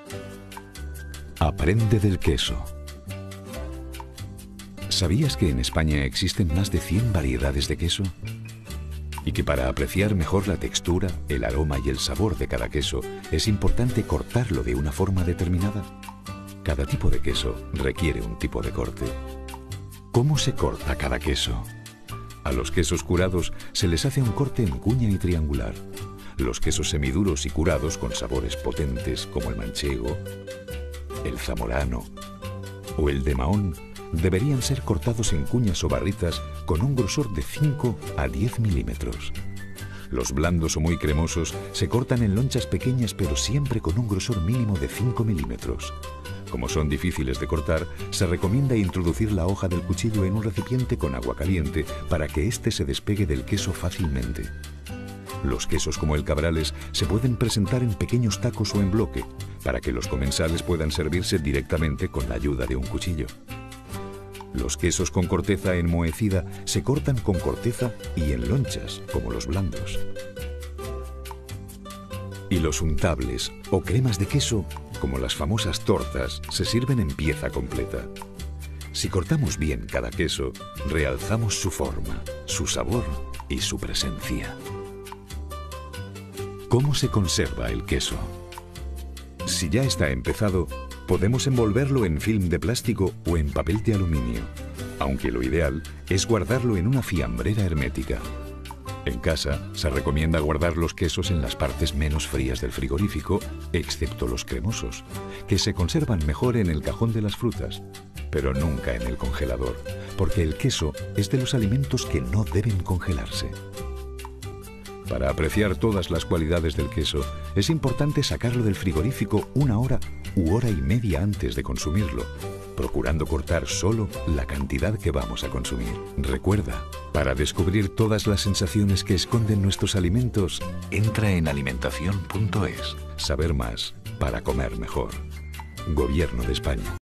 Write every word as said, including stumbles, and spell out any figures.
Aprende del queso. ¿Sabías que en España existen más de cien variedades de queso? Y que para apreciar mejor la textura, el aroma y el sabor de cada queso es importante cortarlo de una forma determinada. Cada tipo de queso requiere un tipo de corte. ¿Cómo se corta cada queso? A los quesos curados se les hace un corte en cuña y triangular. Los quesos semiduros y curados con sabores potentes como el manchego, el zamorano o el de Mahón deberían ser cortados en cuñas o barritas con un grosor de cinco a diez milímetros. Los blandos o muy cremosos se cortan en lonchas pequeñas pero siempre con un grosor mínimo de cinco milímetros. Como son difíciles de cortar, se recomienda introducir la hoja del cuchillo en un recipiente con agua caliente para que éste se despegue del queso fácilmente. Los quesos como el Cabrales se pueden presentar en pequeños tacos o en bloque, para que los comensales puedan servirse directamente con la ayuda de un cuchillo. Los quesos con corteza enmohecida se cortan con corteza y en lonchas, como los blandos. Y los untables o cremas de queso, como las famosas tortas, se sirven en pieza completa. Si cortamos bien cada queso, realzamos su forma, su sabor y su presencia. ¿Cómo se conserva el queso? Si ya está empezado, podemos envolverlo en film de plástico o en papel de aluminio, aunque lo ideal es guardarlo en una fiambrera hermética. En casa se recomienda guardar los quesos en las partes menos frías del frigorífico, excepto los cremosos, que se conservan mejor en el cajón de las frutas, pero nunca en el congelador, porque el queso es de los alimentos que no deben congelarse. Para apreciar todas las cualidades del queso, es importante sacarlo del frigorífico una hora u hora y media antes de consumirlo, procurando cortar solo la cantidad que vamos a consumir. Recuerda, para descubrir todas las sensaciones que esconden nuestros alimentos, entra en alimentación punto es. Saber más para comer mejor. Gobierno de España.